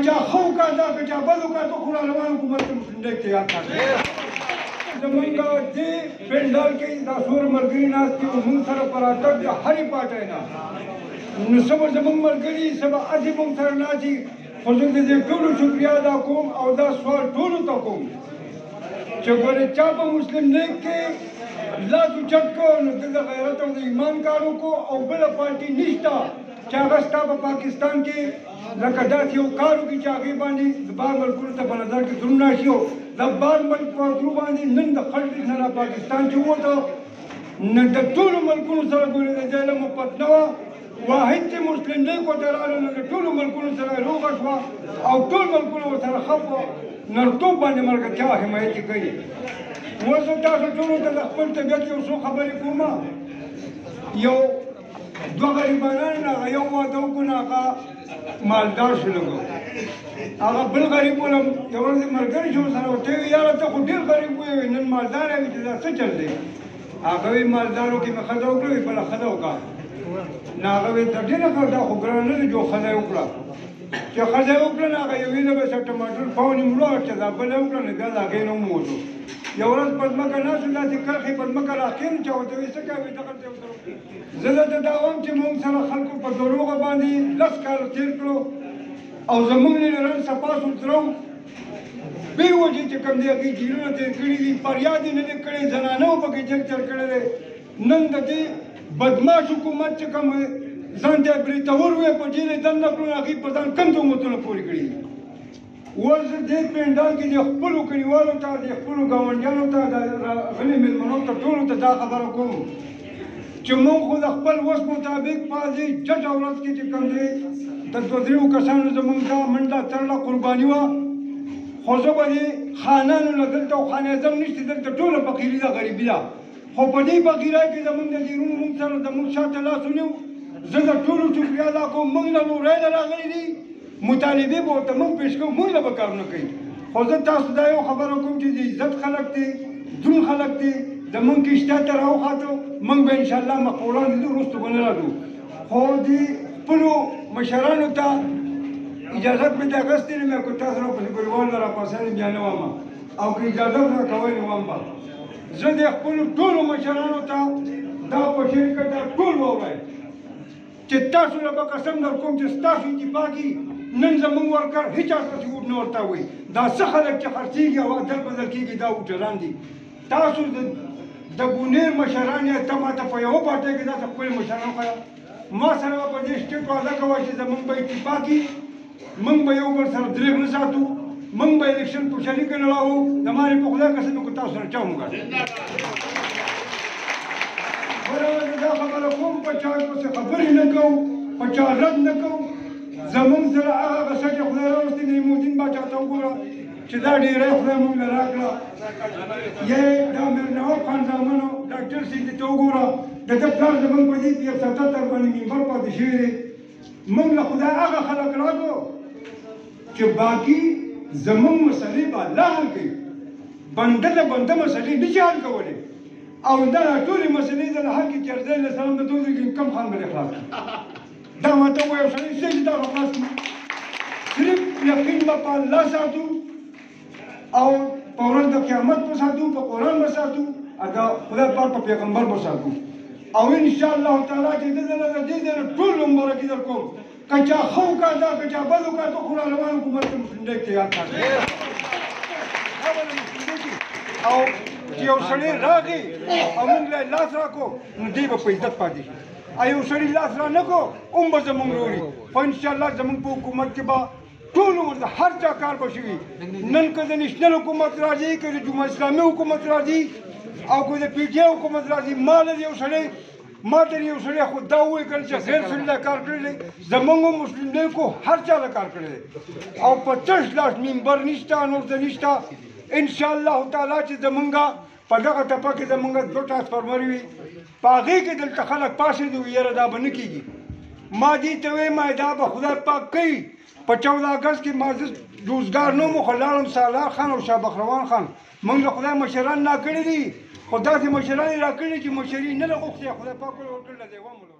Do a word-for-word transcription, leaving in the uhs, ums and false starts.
کچا خو کا دا کچا بدو کا تو خورا روان حکومت مسلم لیگ تیار کر زمونږ دې پنډال کې دا څومره ملګري ناست دي او موږ سره په راتګ د هرې پارټۍ نه نو څه به زمونږ ملګري څه به هسې موږ سره ناست دي خو زه د دې ټولو شکریا ادا کوم او دا سوال ټولو ته کوم چې ګورې چا په مسلم لیگ کې لاس اوچت کړو نو ده د غیرت او د ایمان کار وکړو او بله پارټي نشته چې هغه ستا په پاکستان کې لکه داسې یو کار وکړي چې هغې باندې د بار ملکونو ته په نظر کې دروند راشي او د بار ملک په درو باندې نن د خلک نه پاکستان چې ووته نو د ټولو ملکونو سره ګورې د دې له محبت نه وه واحد چې مسلم لیگ ورته راغله نو د ټولو ملکونو سره روغه شوه او ټول ملکونه ورسره ښه شوه نرتوب باندې ملګرتیا حمایت یې کوي اوس زه تاسو ټولو ته د خپل طبیعت یو څو خبرې کوم یو دوه غریبانان هغه یو واده وکړو نو هغه مالدار شو لږ هغه بل غریب ولم یو ورځ ملګري شو سره ورته ویل یاره ته خو ډېر غریب وې نن مالدار یې چې دا څه چل دی هغه وایي مالدارو کې مې ښځه وکړه وایي بله ښځه وکړه نو هغه وایي ته ډېره کړه دا خو ګرانه نه ده جو ښځه یې وکړه چې ښځه یې وکړه نو هغه یوې نه به څه ټماټر پاو نیم وړه چې دا بله یې وکړه نو بیا د هغې نه وموتو یو ورځ په ځمکه ناست وو داسې کرښې په ځمکه راکښېنو چې ورته وایي څه کوې دغلته یو طرف زه درته دا وایم چې موږ سره خلکو په دروغه باندې لس کاله تېر کړو او زموږ نه نن صفا سوتره بې وجې چې کوم دی هغې جیلونه تېر کړي دي فریاد یې نه دی کړی زنانه وو پکې جنګ تېر کړی دی نن د دې بدماش حکومت چې کوم ځان ته یې برېتور وې په جیل یې دننه کړو نو هغې په ځان کوم تهمتونه پورې کړي دي اوس زه دې پنډال کې د خپلو کلیوالو ته د خپلو ګاونډیانو ته د راغلي مېلمنو ته ټولو ته دا خبره کوم چې موږ خو د خپل وس مطابق په دې جټه ورځ کې چې کوم دی د دوه درېو کسانو زموږ دا منډه تړله قرباني وه خو زه به دې خانانو له دلته او خان اعظم نشته دلته ټوله فقیري ده غریبي ده خو په دې فقیرۍ کې زموږ د ډېرونو موږ سره زموږ شاته لاس ونیو زه د ټولو شکریا ادا کوم موږ له ورای نه راغلي دي مطالبې به ورته موږ پېښ کوو موږ له به کارونه کوي خو زه تاسو دا یو خبره کوم چې د عزت خلک دي دروند خلک دي زموږ کشته ته راوخاتو موږ به انشاءالله مخ په وړاندې ځو وروسته به نه راځو خو دې خپلو مشرانو ته اجازت مې د اخیستې نه مې که تاسو راپسې ګریوال نه راپاسېږم بیا نه وم او که اجازه ورته کوئ نو وم به زه د خپلو ټولو مشرانو ته دا په شرکت دا ټول واورئ چې تاسو له به قسم در کوم چې ستاسو اتفاقي نن زموږ ورکر هېچا ستاسې ووټ نه ورته وایي دا څه خلک چې خرڅېږي او ادل بدل کېږي دا ووټران دي تاسو د بونیر مشران یې ته ماته په یوه پارټۍ کې داسې خپلې مشران ښیه ما سره به په دې سټیټ وعده کوه چې زموږ به اتفاقي موږ به یو بل سره درېغ نه ساتو موږ به الیکشن په شریکه نه لاړو زما په خدای قسم که تاسو سره چا ومګاډو بله دا خبره کوم په چا پسې خبرې نه کوو په چا رد نه کوو زموږ سره هغه غصه چې خدای راوستې نعیمالدین باچا ته وګوره چې دا ډېری خدای موږ له راکړه یا دا میرنواز خان زامنو ډاکټر صاحب ته وګوره د ده پلار زموږ په دې یو ستتر باندې ممبر پاتې شوی دی موږ له خدای هغه خلک راکړو چې باقي زموږ مسلې به الله حل کوي بنده د بنده مسلې نشي حل کولی او دا ټولې مسلې د حق کې چرځی علیه السلام د دوی کې کم خان به خلاص کړي دا ماته وایو سړی څه چې دا خلاص کړي صرف یقین به په الله ساتو او په ورځ د قیامت به ساتو په قرآن به ساتو دا خدای پاک په پیغمبر به ساتو او انشاءالله تعالی چې دې نه د دې نه ټول مبارکي در کوم که چا ښه وکړه دا که چا بد وکړه ته خو را روان حکومت د مسلم لیگ ته یاد کړه او چې یو سړی راغی او موږ له لاس راکړو نو دی به په عزت پاتې شي او یو سړي لاس را نه کړو هم به زموږ وروړي خو انشاءالله زموږ په حکومت کې به ټول عمر د هر چا کار به شوي نن که د نیشنل حکومت راځي که د جمهوریت اسلامي حکومت راځي او که د پي ټي آی حکومت راځي ما له یو سړی ما ته یو سړی خو دا ووایي کړی چې غیر سړي له کار کړی دی زموږ مسلم لیګو هر چا له کار کړی دی او په تش لاس ممبر نشته نور څه نشته انشاءالله تعالی چې زمونږ په دغه ټپه کې زمونږ دوه ټرانسفارمر وي په هغې کې دلته خلک پاڅېدي وي یاره دا به نه کېږي ما دې ته وایم دا به خدای پاک کوي په چوده اګست کې ما زه روزګار نه وم خو لاړم سالار خان او شاه بخروان خان موږ له خدای مشران ناکړي دي خو داسې مشران یې راکړي چې مشري نه له غوښتې خدای پاک ورکړله دی